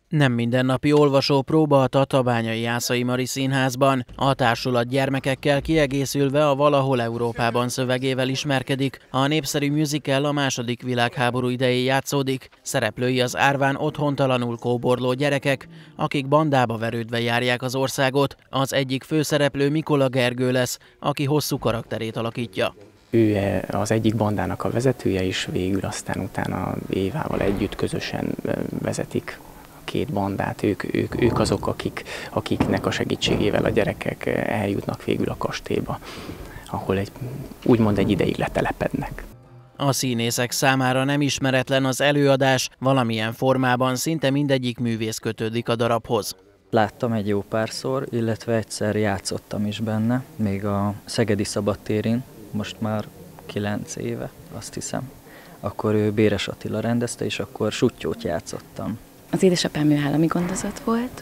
Nem mindennapi olvasópróba a Tatabányai Jászai Mari Színházban. A társulat gyermekekkel kiegészülve a Valahol Európában szövegével ismerkedik. A népszerű musical a II. Világháború idején játszódik. Szereplői az árván otthontalanul kóborló gyerekek, akik bandába verődve járják az országot. Az egyik főszereplő Mikola Gergő lesz, aki hosszú karakterét alakítja. Ő az egyik bandának a vezetője, és végül aztán utána Évával együtt közösen vezetik két bandát. Ők azok, akiknek a segítségével a gyerekek eljutnak végül a kastélyba, ahol úgymond egy ideig letelepednek. A színészek számára nem ismeretlen az előadás, valamilyen formában szinte mindegyik művész kötődik a darabhoz. Láttam egy jó párszor, illetve egyszer játszottam is benne, még a Szegedi Szabadtérin, most már 9 éve, azt hiszem. Akkor ő Béres Attila rendezte, és akkor Suttyót játszottam. Az édesapám ő állami gondozat volt,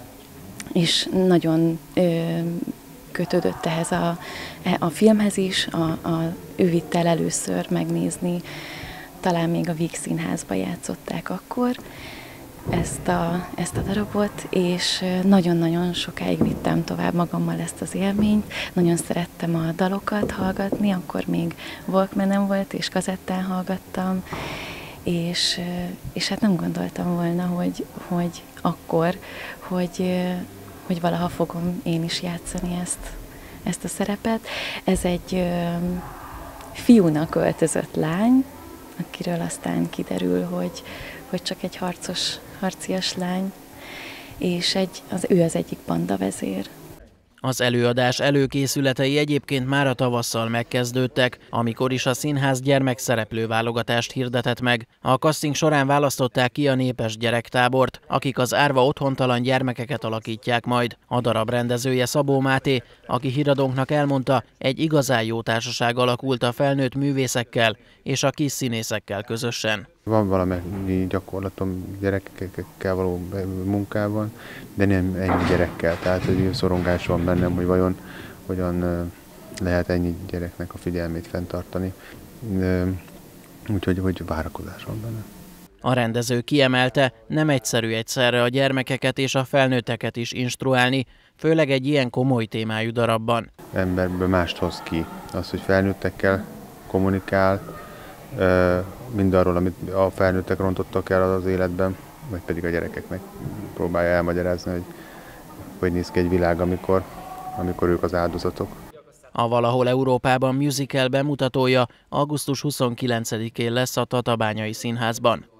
és nagyon kötődött ehhez a filmhez is, ő vitt el először megnézni, talán még a Víg Színházba játszották akkor ezt a darabot, és nagyon-nagyon sokáig vittem tovább magammal ezt az élményt. Nagyon szerettem a dalokat hallgatni, akkor még Walkmanem volt, és kazettán hallgattam, és hát nem gondoltam volna, hogy akkor, hogy valaha fogom én is játszani ezt a szerepet. Ez egy fiúnak öltözött lány, akiről aztán kiderül, hogy csak egy harcias lány, és ő az egyik bandavezér. Az előadás előkészületei egyébként már a tavasszal megkezdődtek, amikor is a színház gyermekszereplő válogatást hirdetett meg. A casting során választották ki a népes gyerektábort, akik az árva otthontalan gyermekeket alakítják majd. A darab rendezője Szabó Máté, aki híradónknak elmondta, egy igazán jó társaság alakult a felnőtt művészekkel és a kis színészekkel közösen. Van valamennyi gyakorlatom gyerekekkel való munkában, de nem ennyi gyerekkel, tehát hogy szorongás van bennem, hogy vajon hogyan lehet ennyi gyereknek a figyelmét fenntartani, úgyhogy várakozás van benne. A rendező kiemelte, nem egyszerű egyszerre a gyermekeket és a felnőtteket is instruálni, főleg egy ilyen komoly témájú darabban. Emberből mást hoz ki, az, hogy felnőttekkel kommunikál, mindarról, amit a felnőttek rontottak el az életben, vagy pedig a gyerekeknek próbálja elmagyarázni, hogy néz ki egy világ, amikor ők az áldozatok. A Valahol Európában musical bemutatója augusztus 29-én lesz a Tatabányai Színházban.